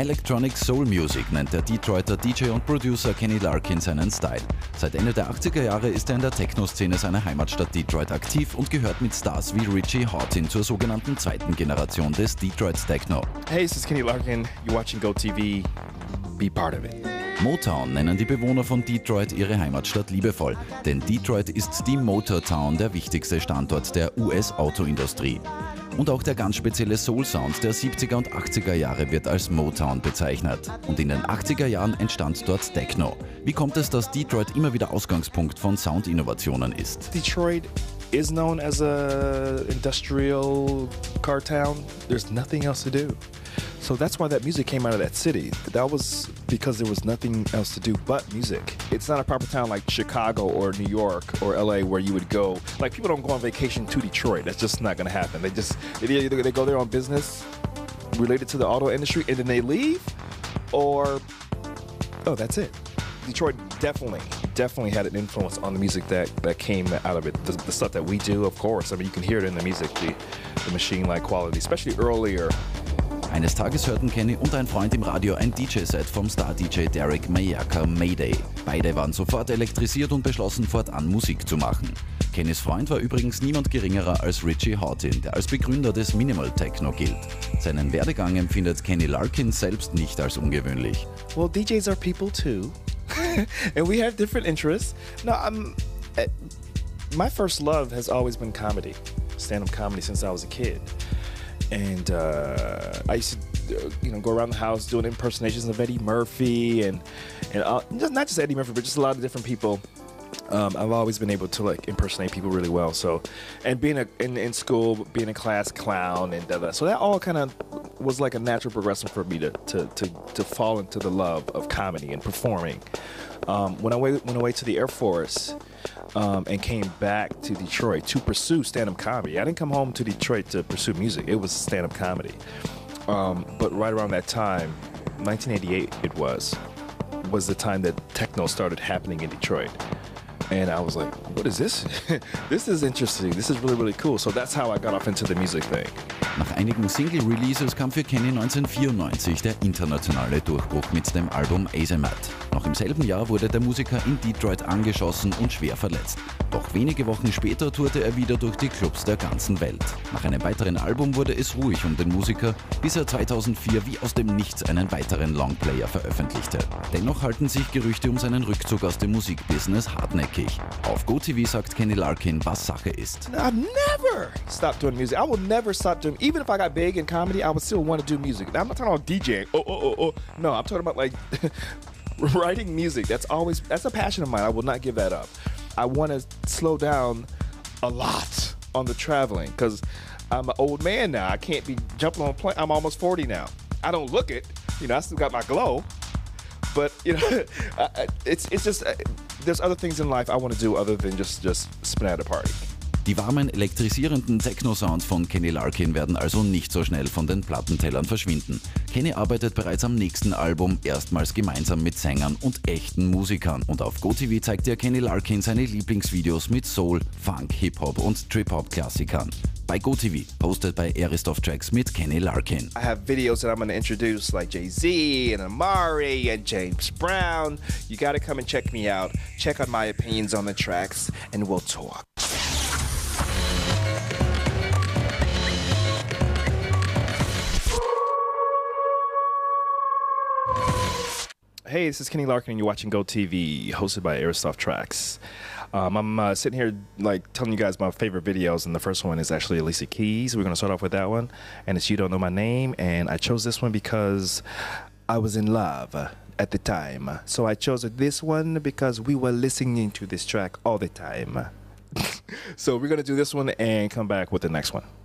Electronic Soul Music nennt der Detroiter DJ und Producer Kenny Larkin seinen Style. Seit Ende der 80er Jahre ist er in der Techno-Szene seiner Heimatstadt Detroit aktiv und gehört mit Stars wie Richie Hawtin zur sogenannten zweiten Generation des Detroit Techno. Hey, this is Kenny Larkin. You're watching GoTV. Be part of it. Motown nennen die Bewohner von Detroit ihre Heimatstadt liebevoll, denn Detroit ist die Motortown, der wichtigste Standort der US-Autoindustrie. Und auch der ganz spezielle Soul-Sound der 70er und 80er Jahre wird als Motown bezeichnet. Und in den 80er Jahren entstand dort Techno. Wie kommt es, dass Detroit immer wieder Ausgangspunkt von Soundinnovationen ist? Detroit is known as a industrial car town. There's nothing else to do. So that's why that music came out of that city. That was because there was nothing else to do but music. It's not a proper town like Chicago or New York or LA where you would go. Like, people don't go on vacation to Detroit. That's just not going to happen. They go there on business related to the auto industry and then they leave, or that's it. Detroit definitely had an influence on the music that came out of it. The stuff that we do, of course. I mean, you can hear it in the music, the machine-like quality, especially earlier. Eines Tages hörten Kenny und ein Freund im Radio ein DJ-Set vom Star-DJ Derek Mayaka Mayday. Beide waren sofort elektrisiert und beschlossen, fortan Musik zu machen. Kennys Freund war übrigens niemand geringerer als Richie Hawtin, der als Begründer des Minimal Techno gilt. Seinen Werdegang empfindet Kenny Larkin selbst nicht als ungewöhnlich. Well, DJs are people too. And we have different interests. No, my first love has always been comedy, stand-up comedy since I was a kid. And I used to, go around the house doing impersonations of Eddie Murphy and not just Eddie Murphy, but just a lot of different people. I've always been able to impersonate people really well. So, and being in school, being a class clown and so that all kind of was like a natural progression for me to fall into the love of comedy and performing. When I went away to the Air Force and came back to Detroit to pursue stand-up comedy, I didn't come home to Detroit to pursue music. It was stand-up comedy. But right around that time, 1988 it was the time that techno started happening in Detroit. And I was like, what is this? This is interesting. This is really, really cool. So that's how I got off into the music thing. Nach einigen Single-Releases kam für Kenny 1994 der internationale Durchbruch mit dem Album Azamat. Noch im selben Jahr wurde der Musiker in Detroit angeschossen und schwer verletzt. Doch wenige Wochen später tourte er wieder durch die Clubs der ganzen Welt. Nach einem weiteren Album wurde es ruhig um den Musiker, bis er 2004 wie aus dem Nichts einen weiteren Longplayer veröffentlichte. Dennoch halten sich Gerüchte um seinen Rückzug aus dem Musikbusiness hartnäckig. Auf GoTV sagt Kenny Larkin, was Sache ist. I never stop doing music. I will never stop doing. Even if I got big in comedy, I would still want to do music. I'm not talking about DJing. No, I'm talking about writing music. That's a passion of mine. I will not give that up. I want to slow down a lot on the traveling because I'm an old man now. I can't be jumping on a plane. I'm almost 40 now. I don't look it. I still got my glow. But it's just there's other things in life I want to do other than just spin at a party. Die warmen, elektrisierenden Techno-Sounds von Kenny Larkin werden also nicht so schnell von den Plattentellern verschwinden. Kenny arbeitet bereits am nächsten Album, erstmals gemeinsam mit Sängern und echten Musikern. Und auf GoTV zeigt der Kenny Larkin seine Lieblingsvideos mit Soul, Funk, Hip-Hop und Trip-Hop-Klassikern. Bei GoTV, hosted by Arist Tracks mit Kenny Larkin. I have videos that I'm going to introduce like Jay-Z and Amari and James Brown. You got to come and check me out. Check out my opinions on the tracks and we'll talk. Hey, this is Kenny Larkin and you're watching GoTV, hosted by Arist Tracks. I'm sitting here telling you guys my favorite videos, and the first one is actually Alicia Keys. We're going to start off with that one, and it's You Don't Know My Name, and I chose this one because I was in love at the time. So I chose this one because we were listening to this track all the time. So we're going to do this one and come back with the next one.